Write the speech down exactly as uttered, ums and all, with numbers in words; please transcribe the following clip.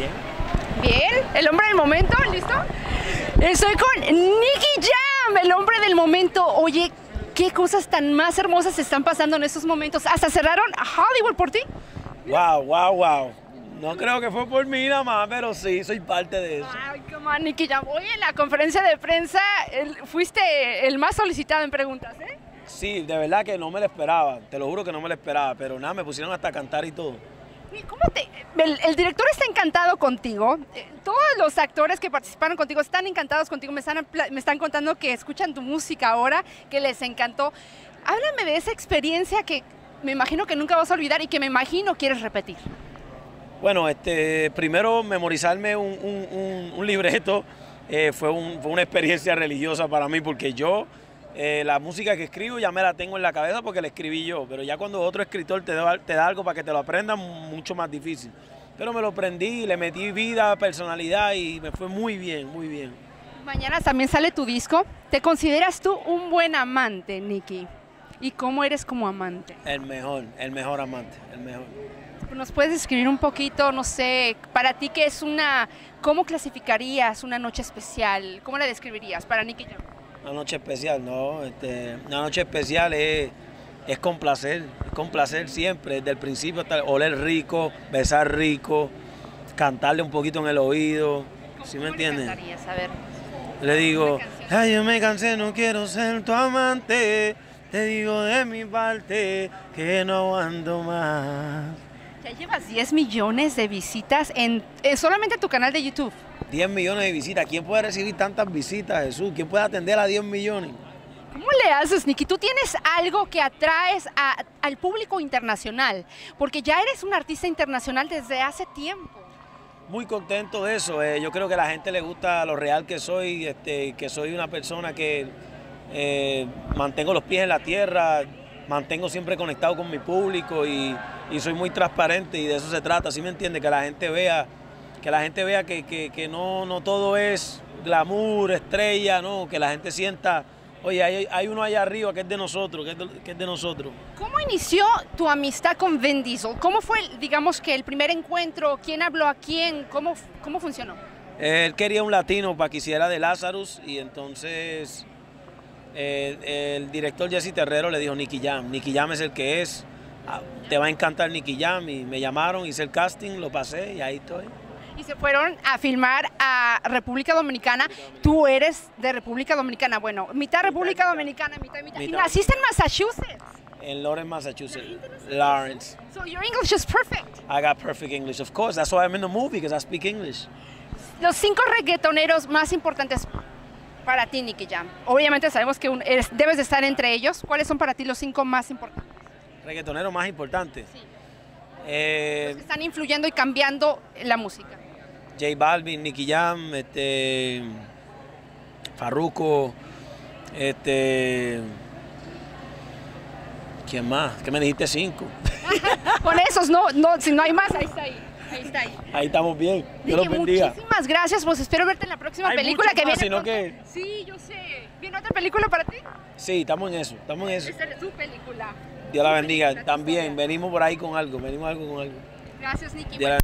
Bien. Bien, el hombre del momento, ¿listo? Estoy con Nicky Jam, el hombre del momento. Oye, ¿qué cosas tan más hermosas están pasando en estos momentos? ¿Hasta cerraron a Hollywood por ti? Wow, wow, wow. No creo que fue por mí nada más, pero sí, soy parte de eso. Ay, come on, Nicky Jam. Oye, en la conferencia de prensa el, fuiste el más solicitado en preguntas, ¿eh? Sí, de verdad que no me lo esperaba, te lo juro que no me lo esperaba, pero nada, me pusieron hasta a cantar y todo. ¿Cómo te, el, el director está encantado contigo, eh, todos los actores que participaron contigo están encantados contigo, me están, me están contando que escuchan tu música ahora, que les encantó. Háblame de esa experiencia que me imagino que nunca vas a olvidar y que me imagino quieres repetir. Bueno, este, primero memorizarme un, un, un, un libreto eh, fue, un, fue una experiencia religiosa para mí porque yo... Eh, la música que escribo ya me la tengo en la cabeza porque la escribí yo, pero ya cuando otro escritor te da, te da algo para que te lo aprendas, mucho más difícil. Pero me lo aprendí, le metí vida, personalidad y me fue muy bien, muy bien. Mañana también sale tu disco. ¿Te consideras tú un buen amante, Nicky? ¿Y cómo eres como amante? El mejor, el mejor amante, el mejor. ¿Nos puedes describir un poquito, no sé, para ti qué es una, cómo clasificarías una noche especial? ¿Cómo la describirías para Nicky Jam? Una noche especial, no, este, una noche especial es, es complacer, es complacer siempre, desde el principio hasta oler rico, besar rico, cantarle un poquito en el oído, ¿sí me entiendes? A ver. Le digo, ay, yo me cansé, no quiero ser tu amante, te digo de mi parte que no aguanto más. Ya llevas diez millones de visitas en, en solamente tu canal de YouTube. diez millones de visitas. ¿Quién puede recibir tantas visitas, Jesús? ¿Quién puede atender a diez millones? ¿Cómo le haces, Nicky? Tú tienes algo que atraes a, al público internacional, porque ya eres un artista internacional desde hace tiempo. Muy contento de eso. Eh, yo creo que a la gente le gusta lo real que soy, este, que soy una persona que eh, mantengo los pies en la tierra, mantengo siempre conectado con mi público y, y soy muy transparente y de eso se trata, ¿sí me entiende? Que la gente vea... que la gente vea que, que, que no, no todo es glamour, estrella, no, que la gente sienta, oye, hay, hay uno allá arriba que es de nosotros, que es de, que es de nosotros. ¿Cómo inició tu amistad con Vin Diesel? ¿Cómo fue, digamos, que el primer encuentro? ¿Quién habló a quién? ¿Cómo, cómo funcionó? Él quería un latino para que hiciera de Lazarus y entonces eh, el director Jesse Terrero le dijo Nicky Jam, Nicky Jam es el que es, te va a encantar Nicky Jam y me llamaron, hice el casting, lo pasé y ahí estoy. Y se fueron a filmar a República Dominicana. Tú eres de República Dominicana. Bueno, mitad República Dominicana, mitad, mitad. ¿Y naciste en Massachusetts? En Lawrence, Massachusetts. Lawrence. So your English is perfect. I got perfect English, of course. That's why I'm in the movie, because I speak English. Los cinco reggaetoneros más importantes para ti, Nicky Jam. Obviamente sabemos que un, eres, debes de estar entre ellos. ¿Cuáles son para ti los cinco más importantes? ¿Reggaetoneros más importantes? Sí. Eh, los que están influyendo y cambiando la música. J Balvin, Nicky Jam, este, Farruko, este, ¿quién más? ¿Qué me dijiste? Cinco. Con esos, no, no, si no hay más, ahí está ahí. Ahí está ahí. Ahí estamos bien. Dios los bendiga. Muchísimas gracias, pues espero verte en la próxima hay película que más, viene. Sino que... Sí, yo sé. ¿Viene otra película para ti? Sí, estamos en eso, estamos en eso. Esta es tu película. Dios la bendiga. También venimos por ahí con algo, venimos algo con algo. Gracias, Nicky.